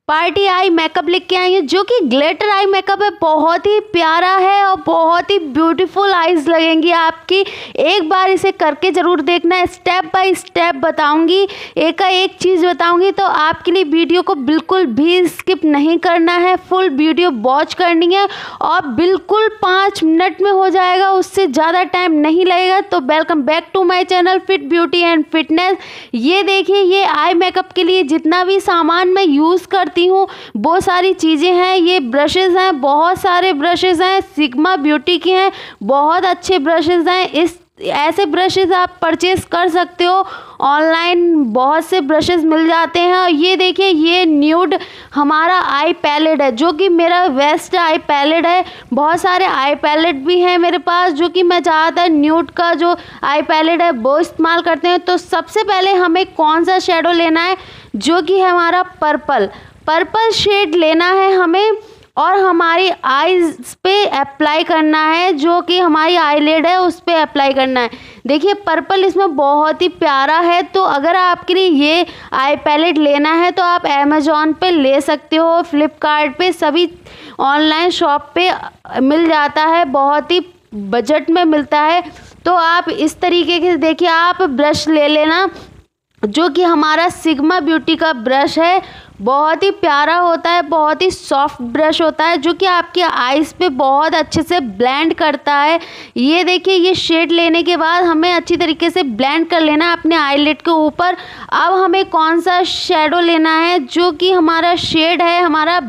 Party eye makeup लेके आई है जो कि ग्लिटर आई मेकअप है। बहुत ही प्यारा है और बहुत ही ब्यूटीफुल आईज लगेंगी आपकी। एक बार इसे करके ज़रूर देखना है। स्टेप बाय स्टेप बताऊंगी, एक का एक चीज़ बताऊंगी, तो आपके लिए वीडियो को बिल्कुल भी स्किप नहीं करना है। फुल वीडियो वॉच करनी है और बिल्कुल 5 मिनट में हो जाएगा, उससे ज़्यादा टाइम नहीं लगेगा। तो welcome back to my channel fit beauty and fitness. ये देखिए, ये आई मेकअप के लिए जितना भी सामान मैं यूज़ करती हूँ वो सारी चीज़ें हैं। ये ब्रशेस हैं, बहुत सारे ब्रशेस हैं, सिग्मा ब्यूटी के हैं, बहुत अच्छे ब्रशेस हैं। ऐसे ब्रशेस आप परचेज कर सकते हो ऑनलाइन, बहुत से ब्रशेस मिल जाते हैं। और ये देखिए, ये न्यूड हमारा आई पैलेट है जो कि मेरा बेस्ट आई पैलेट है। बहुत सारे आई पैलेट भी हैं मेरे पास जो कि मैं ज़्यादातर न्यूड का जो आई पैलेट है वो इस्तेमाल करते हैं। तो सबसे पहले हमें कौन सा शेडो लेना है, जो कि है हमारा पर्पल शेड लेना है हमें, और हमारी आईज पे अप्लाई करना है, जो कि हमारी आईलिड है उस पे अप्लाई करना है। देखिए, पर्पल इसमें बहुत ही प्यारा है। तो अगर आपके लिए ये आई पैलेट लेना है तो आप अमेज़ॉन पे ले सकते हो, फ्लिपकार्ट पे, सभी ऑनलाइन शॉप पे मिल जाता है, बहुत ही बजट में मिलता है। तो आप इस तरीके के देखिए, आप ब्रश ले लेना जो कि हमारा सिग्मा ब्यूटी का ब्रश है। बहुत ही प्यारा होता है, बहुत ही सॉफ्ट ब्रश होता है जो कि आपके आईज पे बहुत अच्छे से ब्लेंड करता है। ये देखिए, ये शेड लेने के बाद हमें अच्छी तरीके से ब्लेंड कर लेना है अपने आईलिड के ऊपर। अब हमें कौन सा शेडो लेना है, जो कि हमारा शेड है हमारा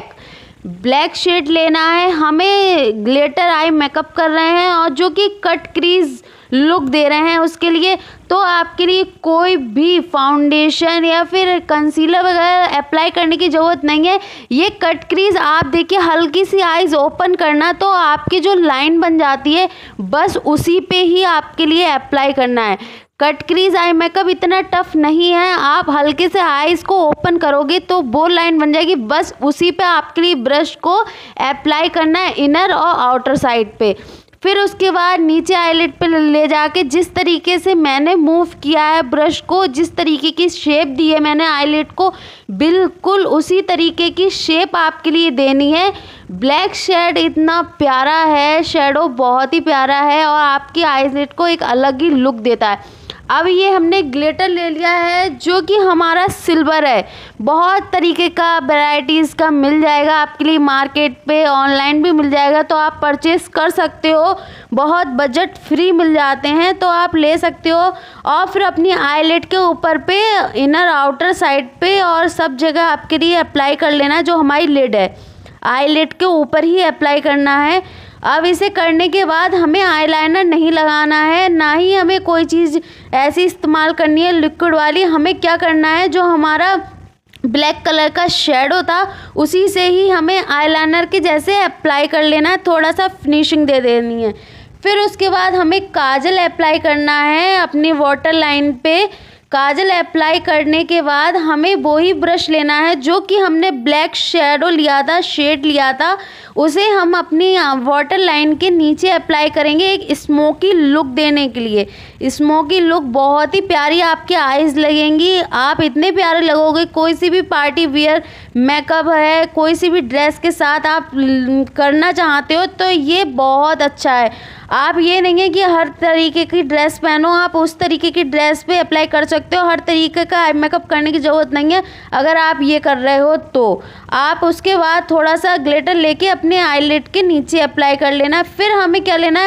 ब्लैक शेड लेना है। हमें ग्लिटर आई मेकअप कर रहे हैं और जो कि कट क्रीज लुक दे रहे हैं उसके लिए। तो आपके लिए कोई भी फाउंडेशन या फिर कंसीलर वगैरह अप्लाई करने की ज़रूरत नहीं है। ये कट क्रीज आप देखिए, हल्की सी आईज ओपन करना तो आपकी जो लाइन बन जाती है बस उसी पे ही आपके लिए अप्लाई करना है। कट क्रीज आई मेकअप इतना टफ नहीं है, आप हल्के से आईज को ओपन करोगे तो वो लाइन बन जाएगी, बस उसी पे आपके लिए ब्रश को अप्लाई करना है, इनर और आउटर साइड पे। फिर उसके बाद नीचे आईलिड पे ले जाके जिस तरीके से मैंने मूव किया है ब्रश को, जिस तरीके की शेप दी है मैंने आईलिड को, बिल्कुल उसी तरीके की शेप आपके लिए देनी है। ब्लैक शेड इतना प्यारा है, शेडो बहुत ही प्यारा है और आपकी आईलिड को एक अलग ही लुक देता है। अब ये हमने ग्लिटर ले लिया है जो कि हमारा सिल्वर है। बहुत तरीके का वैरायटीज़ का मिल जाएगा आपके लिए, मार्केट पे ऑनलाइन भी मिल जाएगा, तो आप परचेस कर सकते हो। बहुत बजट फ्री मिल जाते हैं तो आप ले सकते हो। और फिर अपनी आईलिड के ऊपर पे, इनर आउटर साइड पे और सब जगह आपके लिए अप्लाई कर लेना है। जो हमारी लिड है आईलिड के ऊपर ही अप्लाई करना है। अब इसे करने के बाद हमें आईलाइनर नहीं लगाना है, ना ही हमें कोई चीज़ ऐसी इस्तेमाल करनी है लिक्विड वाली। हमें क्या करना है, जो हमारा ब्लैक कलर का शेडो था उसी से ही हमें आईलाइनर के जैसे अप्लाई कर लेना है, थोड़ा सा फिनिशिंग दे देनी है। फिर उसके बाद हमें काजल अप्लाई करना है अपनी वाटर लाइन पे। काजल अप्लाई करने के बाद हमें वही ब्रश लेना है जो कि हमने ब्लैक शेडो लिया था, शेड लिया था, उसे हम अपनी वाटर लाइन के नीचे अप्लाई करेंगे एक स्मोकी लुक देने के लिए। स्मोकी लुक बहुत ही प्यारी आपकी आईज लगेंगी, आप इतने प्यारे लगोगे। कोई सी भी पार्टी वियर मेकअप है, कोई सी भी ड्रेस के साथ आप करना चाहते हो तो ये बहुत अच्छा है। आप ये नहीं है कि हर तरीके की ड्रेस पहनो, आप उस तरीके की ड्रेस पे अप्लाई कर सकते हो। हर तरीके का आई मेकअप करने की ज़रूरत नहीं है अगर आप ये कर रहे हो तो। आप उसके बाद थोड़ा सा ग्लिटर लेके अपने आईलिड के नीचे अप्लाई कर लेना। फिर हमें क्या लेना है,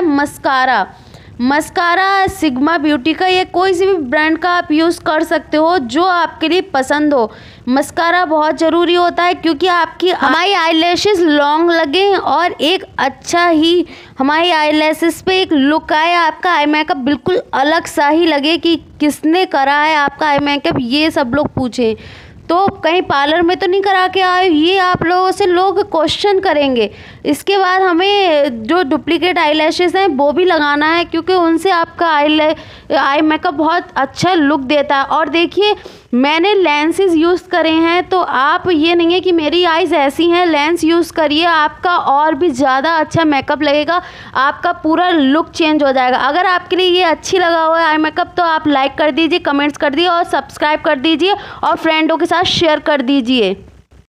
मस्कारा सिग्मा ब्यूटी का, ये कोई सी भी ब्रांड का आप यूज़ कर सकते हो जो आपके लिए पसंद हो। मस्कारा बहुत ज़रूरी होता है क्योंकि आपकी हमारी आईलैशेस लॉन्ग लगे और एक अच्छा ही हमारी आईलैशेस पे एक लुक आए, आपका आई मेकअप बिल्कुल अलग सा ही लगे कि किसने करा है आपका आई मेकअप, ये सब लोग पूछें। तो कहीं पार्लर में तो नहीं करा के आए, ये आप लोगों से लोग क्वेश्चन करेंगे। इसके बाद हमें जो डुप्लीकेट आईलैशेस हैं वो भी लगाना है क्योंकि उनसे आपका आई मेकअप बहुत अच्छा लुक देता है। और देखिए, मैंने लेंसेज यूज़ करे हैं, तो आप ये नहीं है कि मेरी आईज़ ऐसी हैं, लेंस यूज़ करिए, आपका और भी ज़्यादा अच्छा मेकअप लगेगा, आपका पूरा लुक चेंज हो जाएगा। अगर आपके लिए ये अच्छी लगा हुआ है आई मेकअप तो आप लाइक कर दीजिए, कमेंट्स कर दीजिए और सब्सक्राइब कर दीजिए और फ्रेंडों के साथ शेयर कर दीजिए।